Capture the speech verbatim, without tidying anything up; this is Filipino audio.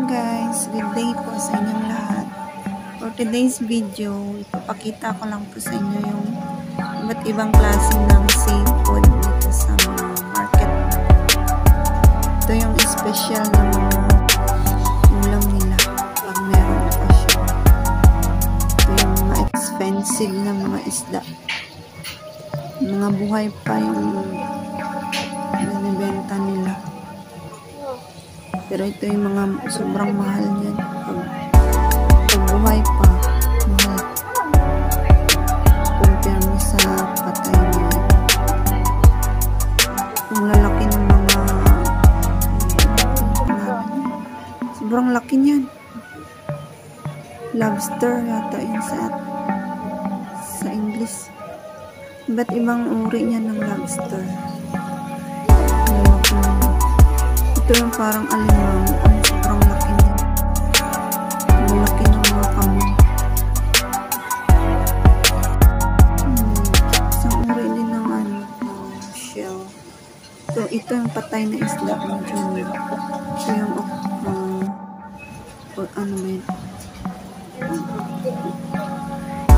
morning guys, good day po sa inyong lahat. For today's video, ipapakita ko lang po sa inyo yung iba't ibang klase ng seafood dito sa mga market. Ito yung special na mga ulam nila pag meron okasyon. Ito yung mga expensive na mga isda. Mga buhay pa yung binibenta nila. Pero ito yung mga sobrang mahal niyan. Pag, pag buhay pa, mahal. Compare mo sa patay niya. Ang lalaki ng mga sobrang laki niyan. Lobster yata yun sa sa English. Iba't ibang uri niya ng lobster. Ito yung parang alimang. Ang sobrang laki niya. Ang laki ng mga kamay. Hmm. Isang uri din ng ano, uh, shell. So, ito yung patay na isla ng junior. Ito yung uh, or ano ba yun?